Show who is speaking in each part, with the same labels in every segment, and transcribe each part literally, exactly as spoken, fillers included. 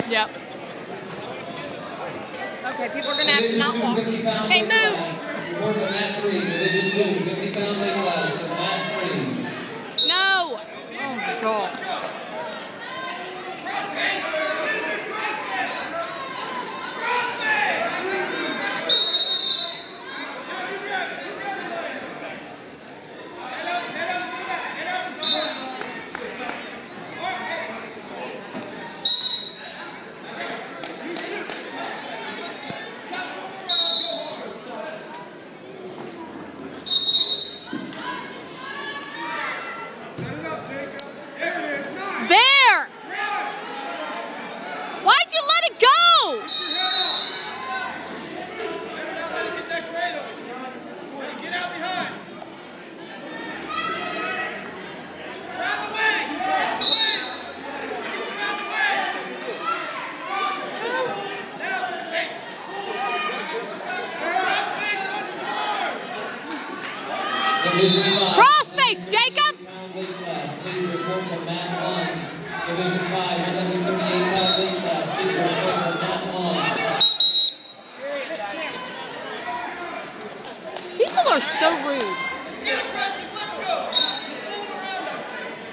Speaker 1: Yep. Okay, people are going to have to not walk. Okay, move.
Speaker 2: Report to mat three, Division two, fifty pound weight class to mat three.
Speaker 1: No. Oh my God. There! Why'd you let it go?
Speaker 3: Get out behind. Around the waist. Around the waist. Around the waist. Now, hey. Cross face, punch forward.
Speaker 1: Cross face, Jacob!
Speaker 2: Please report to mat one. Division five, one hundred thirty-eight pound weight class. Please report to mat one.
Speaker 1: People are so rude.
Speaker 3: Get aggressive, let's go. Move around them.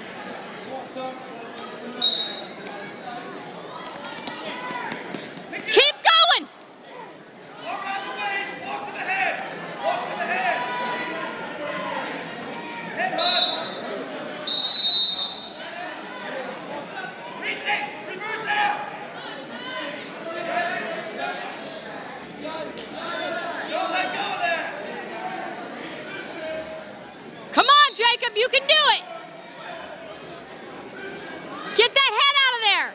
Speaker 1: Keep going!
Speaker 3: Walk around the waist, walk to the head. Walk to the head. Head hug. Re- reverse out. Don't let go of that.
Speaker 1: Come on, Jacob, you can do it! Get that head out of there!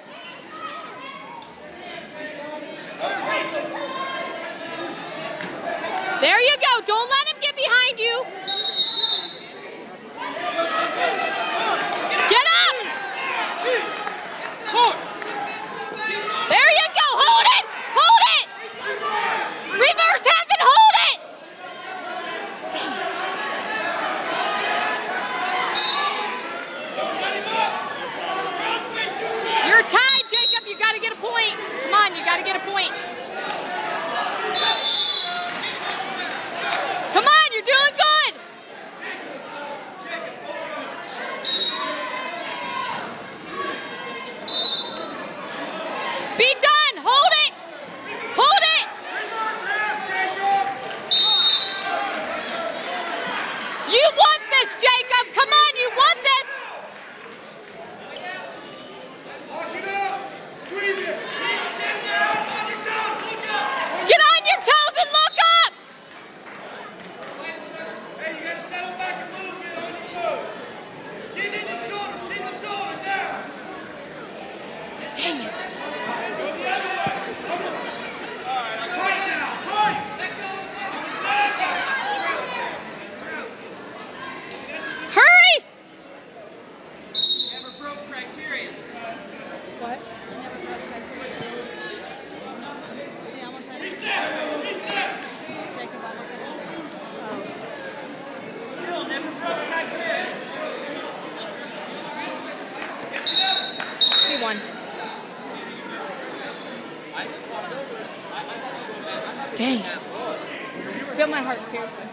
Speaker 1: There you go, don't let him get behind you! Get up! There you go, hold it! Hold it! Reverse half and hold it!
Speaker 3: Don't let him up. Cross face to his left.
Speaker 1: You're tied, Jacob. You got to get a point. Come on, you got to get a point. Come on, you're doing good. Be done. Hold it. Hold it.
Speaker 3: Reverse half, Jacob.
Speaker 1: You want this, Jacob. Come on, you want this.
Speaker 3: Lock it up. Squeeze it. Chin, chin down. On your toes. Look up.
Speaker 1: Get on your toes and look up.
Speaker 3: Hey, you got to settle back and move it on your toes. Chin in the shoulder. Chin the shoulder down.
Speaker 1: Dang it.
Speaker 3: Go the other way. Tight now. Tight.
Speaker 1: Hurry.
Speaker 3: Never broke criteria.
Speaker 1: What?
Speaker 3: Reset. Reset.
Speaker 1: Jacob almost had his
Speaker 3: Still never broke criteria.
Speaker 1: He won. Dang. Feel my heart, seriously.